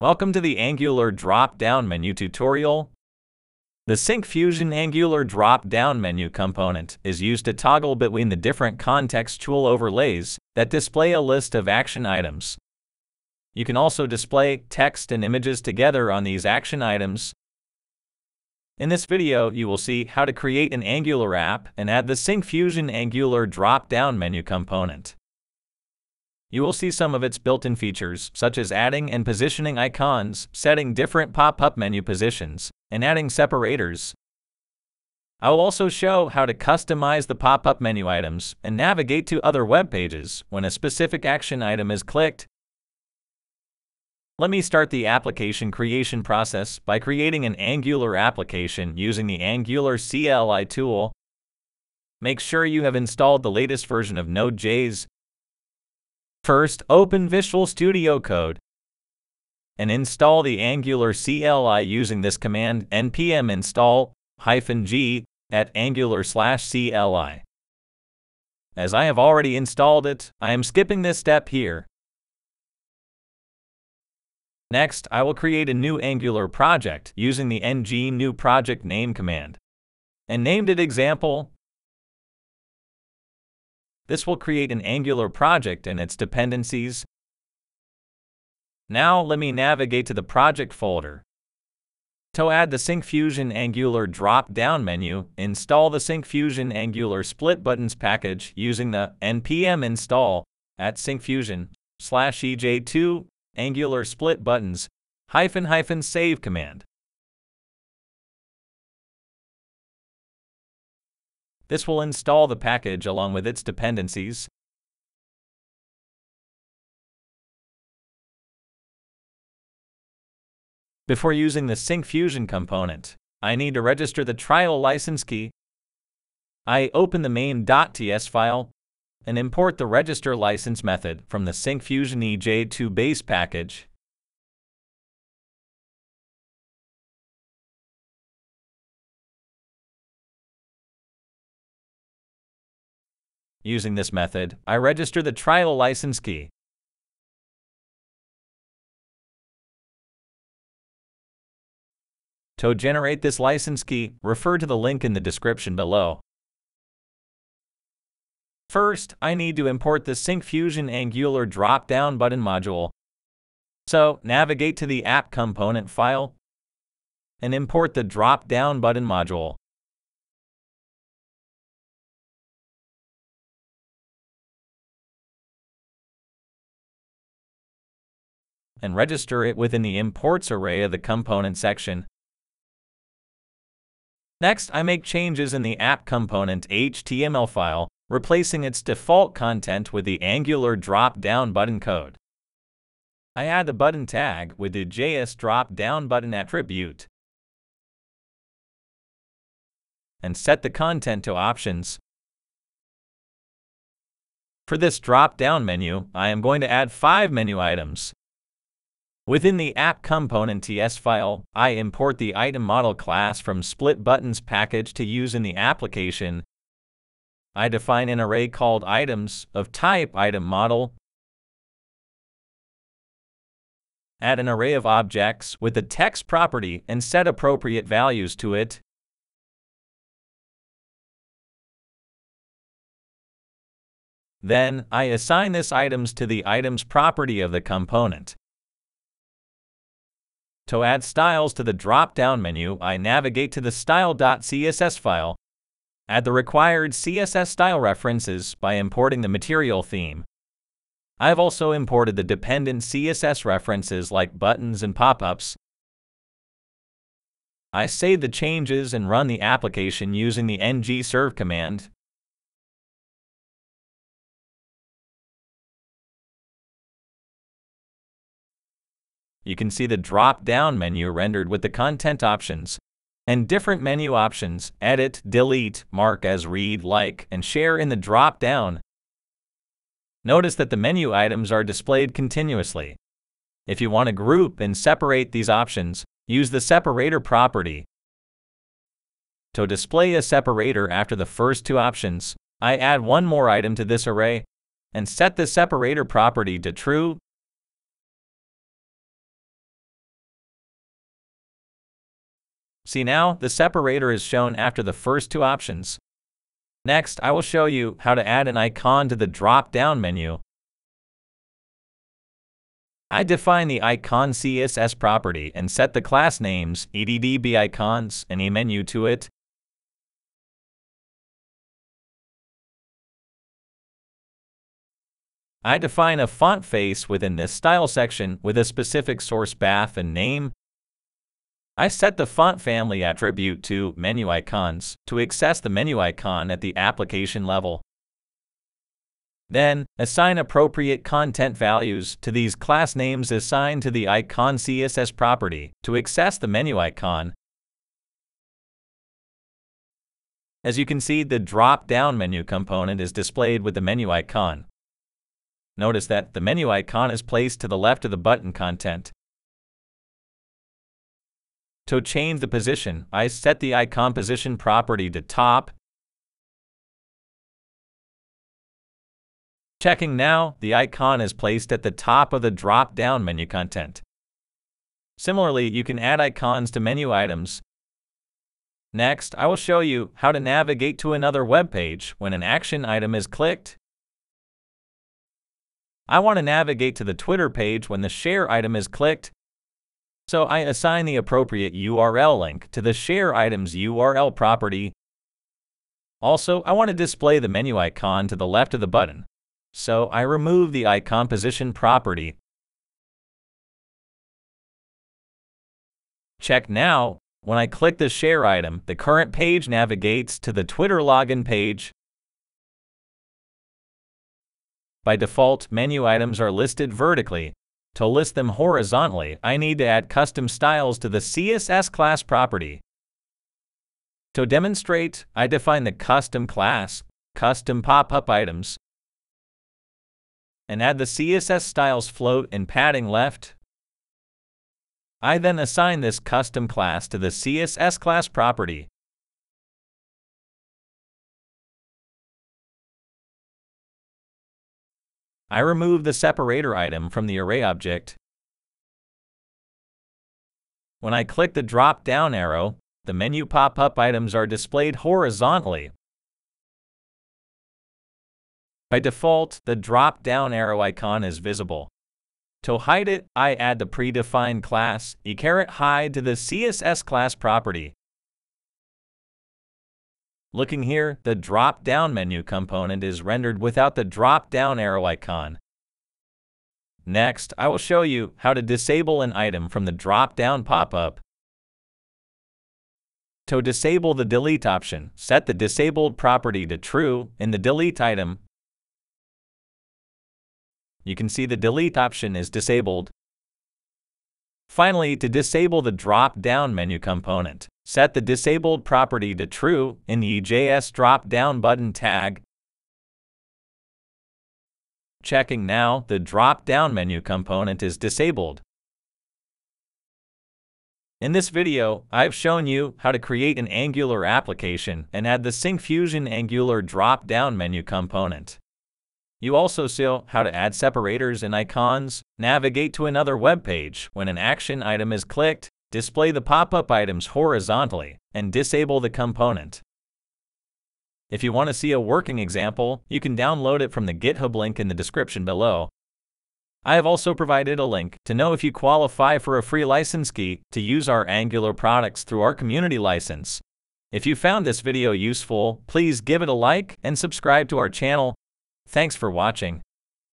Welcome to the Angular Dropdown Menu tutorial. The Syncfusion Angular Dropdown Menu component is used to toggle between the different contextual overlays that display a list of action items. You can also display text and images together on these action items. In this video, you will see how to create an Angular app and add the Syncfusion Angular Dropdown Menu component. You will see some of its built-in features, such as adding and positioning icons, setting different pop-up menu positions, and adding separators. I will also show how to customize the pop-up menu items and navigate to other web pages when a specific action item is clicked. Let me start the application creation process by creating an Angular application using the Angular CLI tool. Make sure you have installed the latest version of Node.js. First, open Visual Studio Code and install the Angular CLI using this command npm install -g at angular/CLI. As I have already installed it, I am skipping this step here. Next, I will create a new Angular project using the ng new project name command and named it example. This will create an Angular project and its dependencies. Now let me navigate to the project folder. To add the Syncfusion Angular Dropdown Menu, install the Syncfusion Angular Split Buttons package using the npm install at syncfusion/ej2 Angular Split Buttons --save command. This will install the package along with its dependencies. Before using the Syncfusion component, I need to register the trial license key. I open the main.ts file and import the register license method from the Syncfusion ej2 base package. Using this method, I register the trial license key. To generate this license key, refer to the link in the description below. First, I need to import the Syncfusion Angular Dropdown Button module. So, navigate to the app component file and import the Dropdown Button module. And register it within the imports array of the component section. Next, I make changes in the app component HTML file, replacing its default content with the Angular Dropdown Button code. I add the button tag with the JS Dropdown Button attribute and set the content to options. For this drop-down menu, I am going to add 5 menu items. Within the app component TS file, I import the item model class from Split Buttons package to use in the application. I define an array called items of type item model. Add an array of objects with the text property and set appropriate values to it. Then, I assign this items to the items property of the component. To add styles to the drop-down menu, I navigate to the style.css file. Add the required CSS style references by importing the material theme. I have also imported the dependent CSS references like buttons and pop-ups. I save the changes and run the application using the ng-serve command. You can see the drop-down menu rendered with the content options and different menu options: edit, delete, mark as read, like, and share in the drop-down. Notice that the menu items are displayed continuously. If you want to group and separate these options, use the separator property. To display a separator after the first 2 options, I add one more item to this array and set the separator property to true. See now, the separator is shown after the first two options. Next, I will show you how to add an icon to the drop-down menu. I define the icon CSS property and set the class names EDDBIcons and a menu to it. I define a font face within this style section with a specific source path and name. I set the font family attribute to menu icons to access the menu icon at the application level. Then, assign appropriate content values to these class names assigned to the icon CSS property to access the menu icon. As you can see, the drop-down menu component is displayed with the menu icon. Notice that the menu icon is placed to the left of the button content. To change the position, I set the icon position property to top. Checking now, the icon is placed at the top of the drop-down menu content. Similarly, you can add icons to menu items. Next, I will show you how to navigate to another web page when an action item is clicked. I want to navigate to the Twitter page when the share item is clicked, so I assign the appropriate URL link to the share item's URL property. Also, I want to display the menu icon to the left of the button, so I remove the icon position property. Check now, when I click the share item, the current page navigates to the Twitter login page. By default, menu items are listed vertically. To list them horizontally, I need to add custom styles to the CSS class property. To demonstrate, I define the custom class, custom pop-up items, and add the CSS styles float and padding left. I then assign this custom class to the CSS class property. I remove the separator item from the array object. When I click the drop-down arrow, the menu pop-up items are displayed horizontally. By default, the drop-down arrow icon is visible. To hide it, I add the predefined class hide to the CSS class property. Looking here, the drop-down menu component is rendered without the drop-down arrow icon. Next, I will show you how to disable an item from the drop-down pop-up. To disable the delete option, set the disabled property to true in the delete item. You can see the delete option is disabled. Finally, to disable the drop-down menu component, set the disabled property to true in the JS drop-down button tag. Checking now, the drop-down menu component is disabled. In this video, I've shown you how to create an Angular application and add the Syncfusion Angular Dropdown Menu component. You also saw how to add separators and icons, navigate to another web page when an action item is clicked, display the pop-up items horizontally, and disable the component. If you want to see a working example, you can download it from the GitHub link in the description below. I have also provided a link to know if you qualify for a free license key to use our Angular products through our community license. If you found this video useful, please give it a like and subscribe to our channel. Thanks for watching.